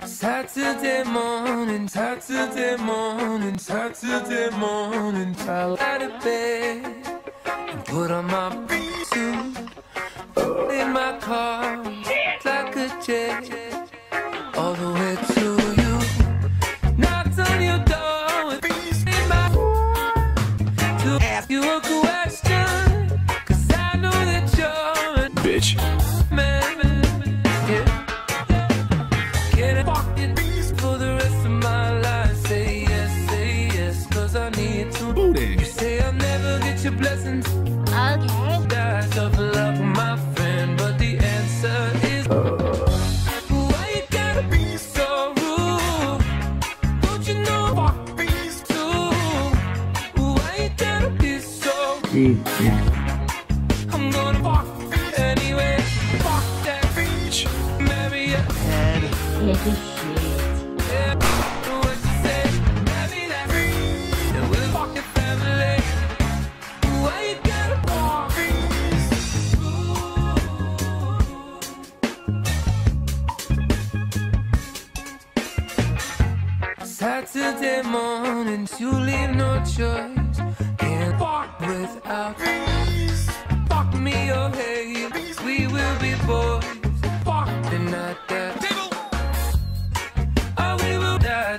Saturday morning, Saturday morning, Saturday morning. Fell out of bed and put on my suit. In my car, like a jet, all the way to you. Knocked on your door with in my to ask you a question, 'cause I know that you're a bitch. Man, yeah. Can I fuck you for the rest of my life? Say yes, 'cause I need to. You say I'll never get your blessings. Okay. Die of love, my friend, but the answer is why you gotta be so rude? Don't you know fuck bees too? Why you gotta be so rude? I'm gonna fuck anyway. Fuck that bitch. Marry your head. Little shit. Yeah. What you say? Marry that bitch. And we'll fuck your family. Why you gotta fuck bees? Saturday mornings, you leave no choice. Can't fuck without peace. Fuck me, oh hey, we will be boys. Fuck the night that oh, we will die.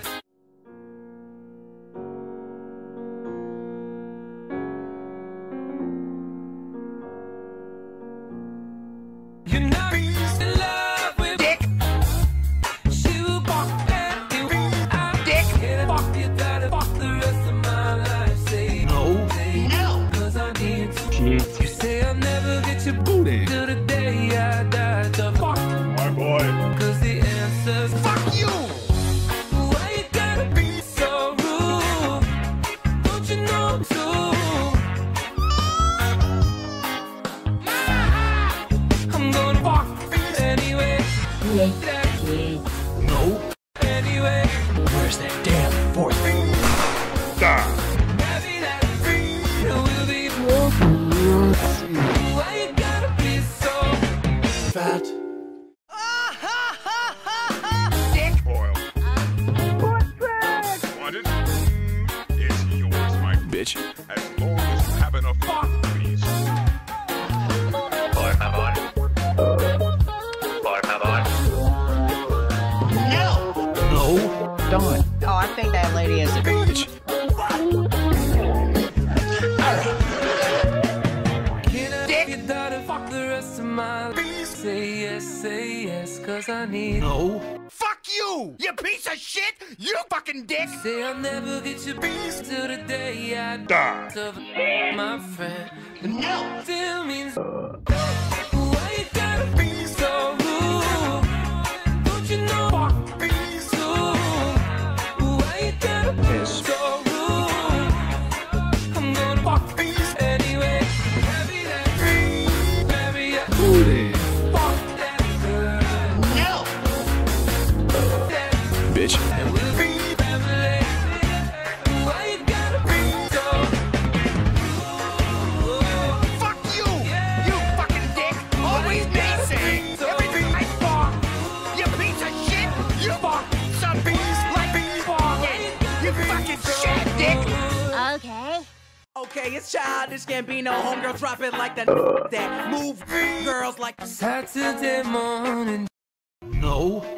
You're not in love with Dick. She will fuck anyway. I'm Dick. Can't fuck you, gotta fuck the rest of my life. Say no, no, 'cause I need to. Shit. You say I'll never get your booty till the day I die. The fuck, my boy, 'cause the answer's fuck you. Why you gotta be so rude? Don't you know too? I'm gonna fuck anyway. Little shit. No. Anyway, Where's that damn fourth thing? maybe that will be. Why you gotta be so Fat. dick? Oil. Want it? It's yours, my Bitch. as long as you have enough fuck, please. Por favor. Por favor. No. No. Don't. Oh, I think that lady is a Bitch. Can I be your daughter? Fuck the rest of my life. Say yes, 'cause I need. No. Fuck you! You piece of shit! You fucking dick! Say I'll never get your peace till the day I Die. die. My friend, no, still means. Why you gotta be so rude? Don't you know fuck bees too? Why you gotta be so rude? I'm gonna fuck bees anyway. Marry that bee, marry your Booty. fuck that girl. No. That Bitch. and we'll be family. Why you gotta be so rude? Fuck you! You fucking dick! Always missing! Everything I fuck! You piece of shit! You fuck some bees like bees fucking! You fucking shit, dick! Okay. Okay, it's childish Gambino. Homegirl drop it like the that move girls like Saturday morning. No.